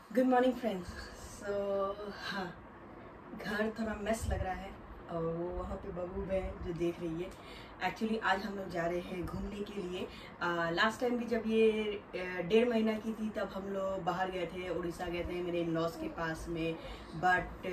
Good morning friends. हाँ, घर थोड़ा मेस लग रहा है और वो वहाँ पे बबू है जो देख रही है। एक्चुअली आज हम लोग जा रहे हैं घूमने के लिए। लास्ट टाइम भी जब ये 1.5 महीना की थी तब हम लोग बाहर गए थे, उड़ीसा गए थे मेरे इन लॉज के पास में। बट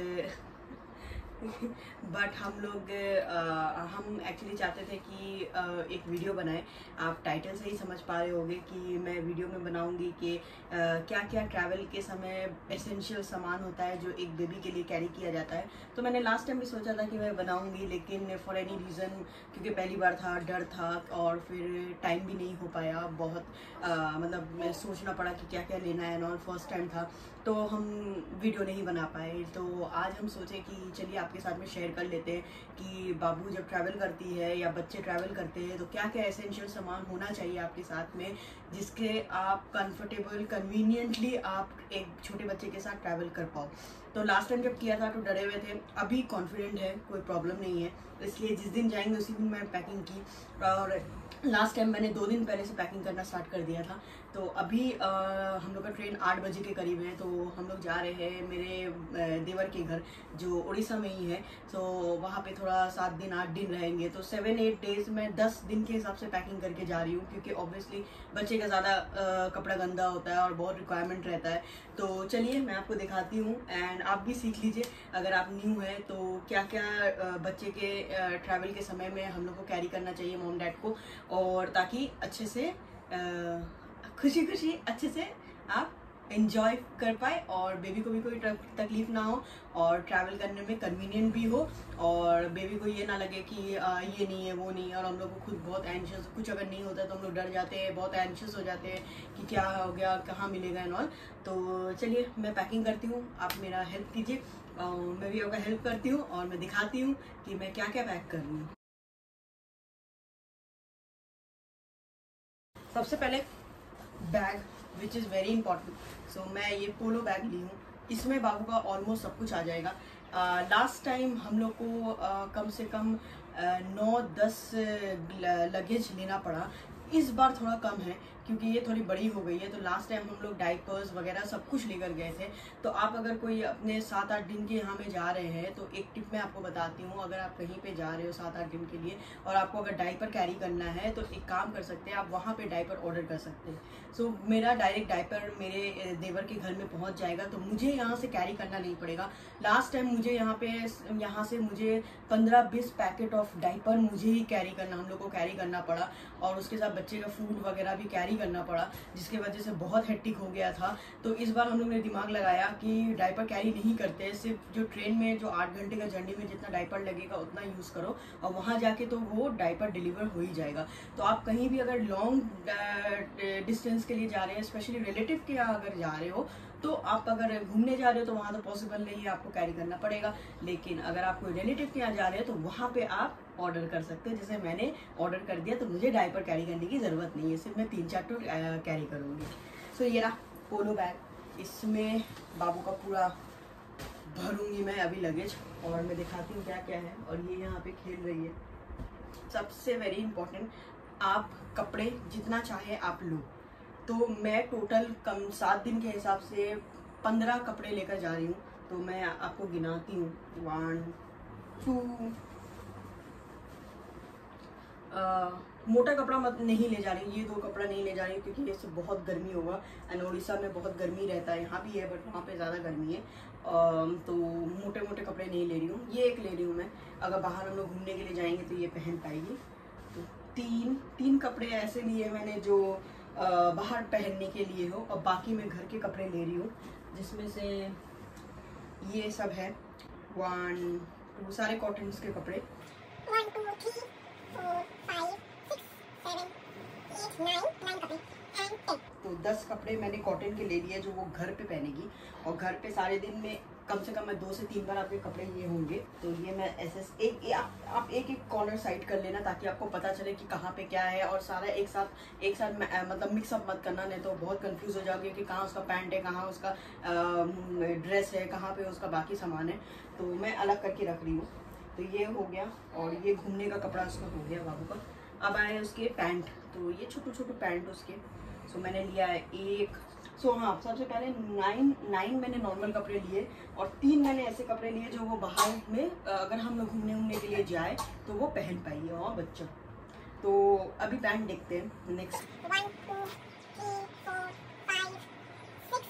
बट हम एक्चुअली चाहते थे कि एक वीडियो बनाएं। आप टाइटल से ही समझ पा रहे होंगे कि मैं वीडियो में बनाऊंगी कि क्या क्या ट्रैवल के समय एसेंशियल सामान होता है जो एक बेबी के लिए कैरी किया जाता है। तो मैंने लास्ट टाइम भी सोचा था कि मैं बनाऊंगी, लेकिन फॉर एनी रीज़न, क्योंकि पहली बार था, डर था और फिर टाइम भी नहीं हो पाया। बहुत मतलब मैं सोचना पड़ा कि क्या क्या लेना है, और फर्स्ट टाइम था तो हम वीडियो नहीं बना पाए। तो आज हम सोचे कि चलिए आपके साथ में शेयर कर लेते हैं कि बाबू जब ट्रैवल करती है या बच्चे ट्रैवल करते हैं तो क्या क्या एसेंशियल सामान होना चाहिए आपके साथ में, जिसके आप कंफर्टेबल कन्वीनियंटली आप एक छोटे बच्चे के साथ ट्रैवल कर पाओ। तो लास्ट टाइम जब किया था तो डरे हुए थे, अभी कॉन्फिडेंट है, कोई प्रॉब्लम नहीं है। इसलिए जिस दिन जाएंगे उसी दिन मैं पैकिंग की, और लास्ट टाइम मैंने 2 दिन पहले से पैकिंग करना स्टार्ट कर दिया था। तो अभी हम लोग का ट्रेन 8 बजे के करीब है, तो हम लोग जा रहे हैं मेरे देवर के घर जो उड़ीसा में ही है। तो वहाँ पे थोड़ा 7 दिन 8 दिन रहेंगे, तो 7-8 डेज में 10 दिन के हिसाब से पैकिंग करके जा रही हूँ, क्योंकि ऑब्वियसली बच्चे का ज़्यादा कपड़ा गंदा होता है और बहुत रिक्वायरमेंट रहता है। तो चलिए मैं आपको दिखाती हूँ एंड आप भी सीख लीजिए अगर आप न्यू है तो क्या क्या बच्चे के ट्रैवल के समय में हम लोग को कैरी करना चाहिए मॉम डैड को, और ताकि अच्छे से खुशी खुशी अच्छे से आप एंजॉय कर पाए और बेबी को भी कोई तकलीफ ना हो और ट्रैवल करने में कन्वीनियंट भी हो, और बेबी को ये ना लगे कि ये नहीं है वो नहीं है। और हम लोग को खुद बहुत एंशियस, कुछ अगर नहीं होता तो हम लोग डर जाते हैं, बहुत एंशियस हो जाते हैं कि क्या हो गया, कहाँ मिलेगा एंड ऑल। तो चलिए मैं पैकिंग करती हूँ, आप मेरा हेल्प कीजिए, मैं भी आपका हेल्प करती हूँ और मैं दिखाती हूँ कि मैं क्या क्या पैक कर रही हूँ। सबसे पहले bag which is very important. So मैं ये पोलो बैग ली हूँ, इसमें बाबू का ऑलमोस्ट सब कुछ आ जाएगा। लास्ट टाइम हम लोग को कम से कम 9-10 लगेज लेना पड़ा। इस बार थोड़ा कम है क्योंकि ये थोड़ी बड़ी हो गई है। तो लास्ट टाइम हम लोग डाइपर्स वगैरह सब कुछ लेकर गए थे। तो आप अगर कोई अपने 7-8 दिन के यहाँ में जा रहे हैं तो एक टिप मैं आपको बताती हूँ, अगर आप कहीं पे जा रहे हो 7-8 दिन के लिए और आपको अगर डाइपर कैरी करना है तो एक काम कर सकते हैं, आप वहाँ पे डाइपर ऑर्डर कर सकते हैं। सो मेरा डायरेक्ट डाइपर मेरे देवर के घर में पहुँच जाएगा, तो मुझे यहाँ से कैरी करना नहीं पड़ेगा। लास्ट टाइम मुझे यहाँ से मुझे 15-20 पैकेट ऑफ डाइपर मुझे ही कैरी करना, हम लोग को कैरी करना पड़ा, और उसके साथ बच्चे का फूड वगैरह भी कैरी करना पड़ा, जिसकी वजह से बहुत हेक्टिक हो गया था। तो इस बार हम लोग ने दिमाग लगाया कि डाइपर कैरी नहीं करते, सिर्फ जो ट्रेन में जो 8 घंटे का जर्नी में जितना डाइपर लगेगा उतना यूज़ करो, और वहाँ जाके तो वो डाइपर डिलीवर हो ही जाएगा। तो आप कहीं भी अगर लॉन्ग डिस्टेंस के लिए जा रहे हैं, स्पेशली रिलेटिव के यहाँ अगर जा रहे हो, तो आप अगर घूमने जा रहे हो तो वहाँ तो पॉसिबल नहीं है, आपको कैरी करना पड़ेगा। लेकिन अगर आप कोई रिलेटिव के यहाँ जा रहे हो तो वहाँ पे आप ऑर्डर कर सकते हो। जैसे मैंने ऑर्डर कर दिया तो मुझे डायपर कैरी करने की ज़रूरत नहीं है, सिर्फ मैं 3-4 टू कैरी करूँगी। सो ये रहा पोलो बैग, इसमें बाबू का पूरा भरूंगी मैं अभी लगेज, और मैं दिखाती हूँ क्या क्या है। और ये यहाँ पे खेल रही है। सबसे वेरी इंपॉर्टेंट, आप कपड़े जितना चाहे आप लो। तो मैं टोटल कम 7 दिन के हिसाब से 15 कपड़े लेकर जा रही हूँ। तो मैं आपको गिनाती हूँ, 1 2 मोटा कपड़ा मत नहीं ले जा रही हूँ, ये 2 कपड़ा नहीं ले जा रही हूँ क्योंकि इससे बहुत गर्मी होगा, एंड उड़ीसा में बहुत गर्मी रहता है, यहाँ भी है बट वहाँ पे ज़्यादा गर्मी है। तो मोटे मोटे कपड़े नहीं ले रही हूँ, ये एक ले रही हूँ मैं, अगर बाहर हम लोग घूमने के लिए जाएंगे तो ये पहन पाएगी। तो तीन कपड़े ऐसे लिए मैंने जो बाहर पहनने के लिए हो, और बाकी मैं घर के कपड़े ले रही हूँ, जिसमें से ये सब है 1 2 सारे कॉटन के कपड़े, 1 2 3 4 5 6 7 8 9 कपड़े एंड 10। तो 10 कपड़े मैंने कॉटन के ले लिए जो वो घर पे पहनेगी, और घर पे सारे दिन में कम से कम मैं 2 से 3 बार आपके कपड़े ये होंगे। तो ये मैं ऐसे आप एक कॉर्नर साइड कर लेना ताकि आपको पता चले कि कहाँ पे क्या है, और सारा एक साथ मतलब मिक्सअप मत करना, नहीं तो बहुत कंफ्यूज हो जाओगे कि कहाँ उसका पैंट है, कहाँ उसका ड्रेस है, कहाँ पे उसका बाकी सामान है। तो मैं अलग करके रख रही हूँ। तो ये हो गया, और ये घूमने का कपड़ा उसका हो गया बाबू का। अब आए उसके पैंट, तो ये छोटे छोटे पैंट उसके। सो मैंने लिया है एक। हाँ, सबसे पहले 9 मैंने नॉर्मल कपड़े लिए और 3 मैंने ऐसे कपड़े लिए जो वो बाहर में अगर हम लोग घूमने के लिए जाए तो वो पहन पाइए और बच्चा। तो अभी पैंट देखते हैं। नेक्स्ट 1 2 3 4 5 6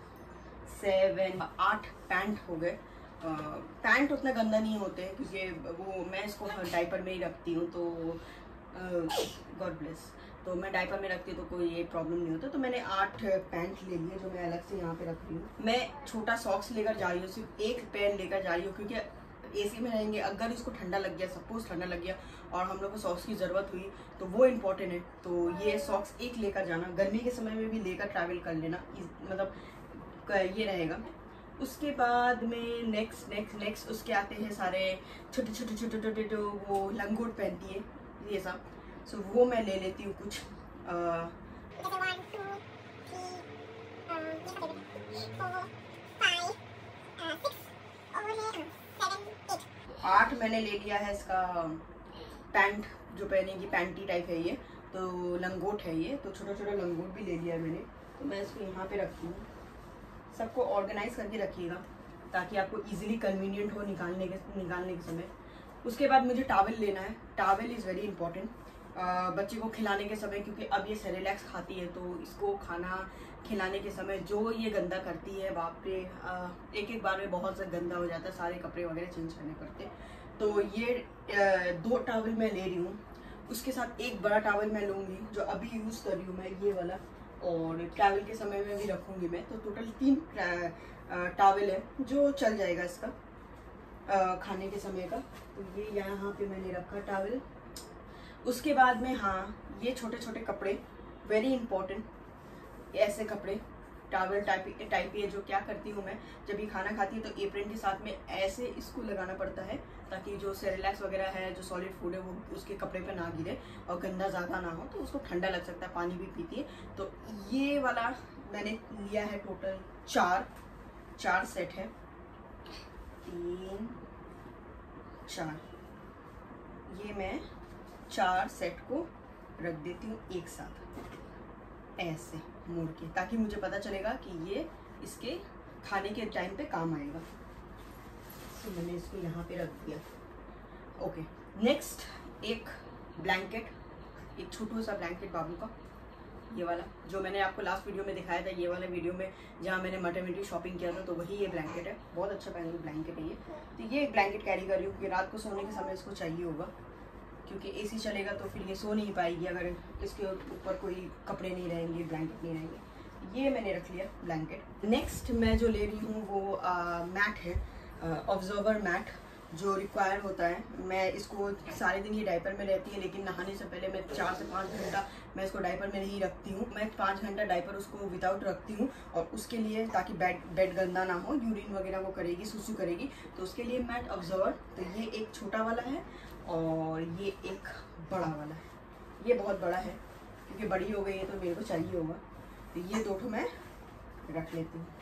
7 8 पैंट हो गए। पैंट उतना गंदा नहीं होते हैं क्योंकि वो मैं इसको डायपर में ही रखती हूँ, तो गॉड ब्लेस, तो मैं डायपर में रखती हूँ तो कोई ये प्रॉब्लम नहीं होता। तो मैंने 8 पैंट ले लिए जो मैं अलग से यहाँ पे रख रही हूँ। मैं छोटा सॉक्स लेकर जा रही हूँ, सिर्फ एक पेयर लेकर जा रही हूँ क्योंकि एसी में रहेंगे, अगर इसको ठंडा लग गया, सपोज ठंडा लग गया और हम लोग को सॉक्स की ज़रूरत हुई तो वो इम्पोर्टेंट है। तो ये सॉक्स एक लेकर जाना, गर्मी के समय में भी लेकर ट्रैवल कर लेना, मतलब ये रहेगा। उसके बाद में नेक्स्ट उसके आते हैं सारे छोटे छोटे जो वो लंगोट पहनती है ये सब। सो वो मैं ले लेती हूँ कुछ। 1 2 3 4 5 6 और 7 8 8 मैंने ले लिया है इसका पैंट, जो पहनेगी पैंटी टाइप है ये, तो लंगोट है ये, तो छोटा छोटा लंगोट भी ले लिया है मैंने। तो मैं इसको यहाँ पे रखती हूँ। सबको ऑर्गेनाइज करके रखिएगा ताकि आपको इजीली कन्वीनियंट हो निकालने के समय। उसके बाद मुझे टॉवल लेना है। टॉवल इज़ वेरी इंपॉर्टेंट बच्चे को खिलाने के समय, क्योंकि अब ये सेरेलैक्स खाती है तो इसको खाना खिलाने के समय जो ये गंदा करती है, बाप रे, एक बार में बहुत सा गंदा हो जाता है, सारे कपड़े वगैरह चेंज करने पड़ते हैं। तो ये 2 टॉवल मैं ले रही हूँ। उसके साथ एक बड़ा टॉवल मैं लूँगी जो अभी यूज़ कर रही हूँ मैं, ये वाला, और ट्रैवल के समय में भी रखूँगी मैं। तो टोटल 3 टॉवल है जो चल जाएगा इसका खाने के समय का। तो ये यहाँ पे मैंने रखा टॉवल। उसके बाद में हाँ, ये छोटे छोटे कपड़े वेरी इंपॉर्टेंट, ऐसे कपड़े टॉवल टाइप ये जो क्या करती हूँ मैं, जब ये खाना खाती है तो एप्रन के साथ में ऐसे इसको लगाना पड़ता है ताकि जो सेरेलैक्स वगैरह है, जो सॉलिड फूड है, वो उसके कपड़े पे ना गिरे और गंदा ज़्यादा ना हो, तो उसको ठंडा लग सकता है, पानी भी पीती है। तो ये वाला मैंने लिया है टोटल 4 सेट है, 3 4, ये मैं 4 सेट को रख देती हूँ एक साथ ऐसे मोड़ के, ताकि मुझे पता चलेगा कि ये इसके खाने के टाइम पे काम आएगा। तो मैंने इसको यहाँ पे रख दिया। ओके, नेक्स्ट एक ब्लैंकेट, एक छोटू सा ब्लैंकेट बाबू का, ये वाला जो मैंने आपको लास्ट वीडियो में दिखाया था, ये वाला वीडियो में जहाँ मैंने मैटरनिटी शॉपिंग किया था, तो वही ये ब्लैंकेट है। बहुत अच्छा पहले ब्लैंकेट है ये। तो ये एक ब्लैंकेट कैरी कर रही हूँ क्योंकि रात को सोने के समय इसको चाहिए होगा, क्योंकि एसी चलेगा तो फिर ये सो नहीं पाएगी अगर इसके ऊपर कोई कपड़े नहीं रहेंगे, ब्लैंकेट नहीं रहेंगे। ये मैंने रख लिया ब्लैंकेट। नेक्स्ट मैं जो ले रही हूँ वो मैट है, ऑब्जर्वर मैट जो रिक्वायर होता है। मैं इसको सारे दिन ये डायपर में रहती है, लेकिन नहाने से पहले मैं 4 से 5 घंटा मैं इसको डायपर में नहीं रखती हूँ। मैं 5 घंटा डायपर उसको विदाउट रखती हूँ, और उसके लिए ताकि बेड गंदा ना हो, यूरिन वगैरह वो करेगी, सुसु करेगी, तो उसके लिए मैट ऑब्जर्वर। तो ये एक छोटा वाला है और ये एक बड़ा वाला है। ये बहुत बड़ा है क्योंकि बड़ी हो गई है तो मेरे को चाहिए होगा, तो ये 2 मैं रख लेती हूँ।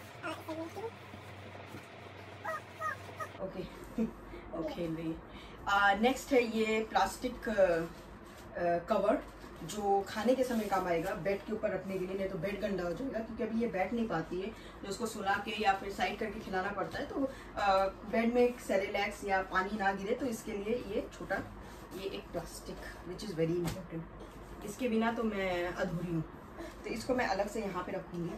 ओके ओके नेक्स्ट है ये प्लास्टिक कवर जो खाने के समय काम आएगा, बेड के ऊपर रखने के लिए, नहीं तो बेड गंदा हो जाएगा, क्योंकि अभी ये बैठ नहीं पाती है, तो उसको सुला के या फिर साइड करके खिलाना पड़ता है, तो बेड में सेरेलैक्स या पानी ना गिरे, तो इसके लिए ये छोटा, ये एक plastic which is very important. इसके बिना तो मैं अधूरी हूँ, तो इसको मैं अलग से यहाँ पे रखूँगी।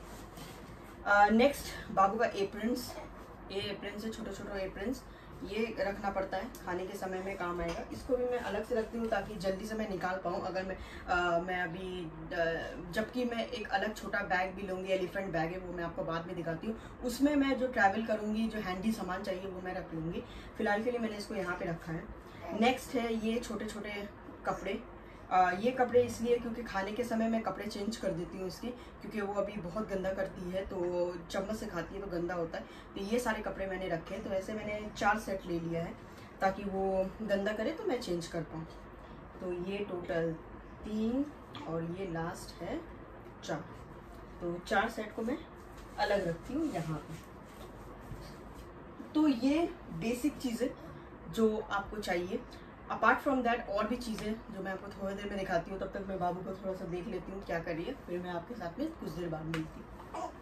नेक्स्ट बाबू का एप्रन्स, ये एप्रन्स है, छोटे छोटे एप्रन्स, ये रखना पड़ता है, खाने के समय में काम आएगा। इसको भी मैं अलग से रखती हूँ ताकि जल्दी से मैं निकाल पाऊँ। अगर मैं अभी जबकि मैं एक अलग छोटा बैग भी लूँगी, एलिफेंट बैग है, वो मैं आपको बाद में दिखाती हूँ। उसमें मैं जो ट्रैवल करूँगी, जो हैंडी सामान चाहिए वो मैं रख लूँगी। फिलहाल के लिए मैंने इसको यहाँ पे रखा है। नेक्स्ट है ये छोटे छोटे कपड़े। ये कपड़े इसलिए क्योंकि खाने के समय मैं कपड़े चेंज कर देती हूँ इसके, क्योंकि वो अभी बहुत गंदा करती है, तो चम्मच से खाती है तो गंदा होता है। तो ये सारे कपड़े मैंने रखे हैं, तो ऐसे मैंने 4 सेट ले लिया है ताकि वो गंदा करे तो मैं चेंज कर पाऊँ। तो ये टोटल 3 और ये लास्ट है 4, तो 4 सेट को मैं अलग रखती हूँ यहाँ पर। तो ये बेसिक चीज़ें जो आपको चाहिए। अपार्ट फ्रॉम दैट और भी चीज़ें जो मैं आपको थोड़ी देर में दिखाती हूँ, तब तक मैं बाबू को थोड़ा सा देख लेती हूँ क्या करिए, फिर मैं आपके साथ में कुछ देर बाद मिलती हूँ।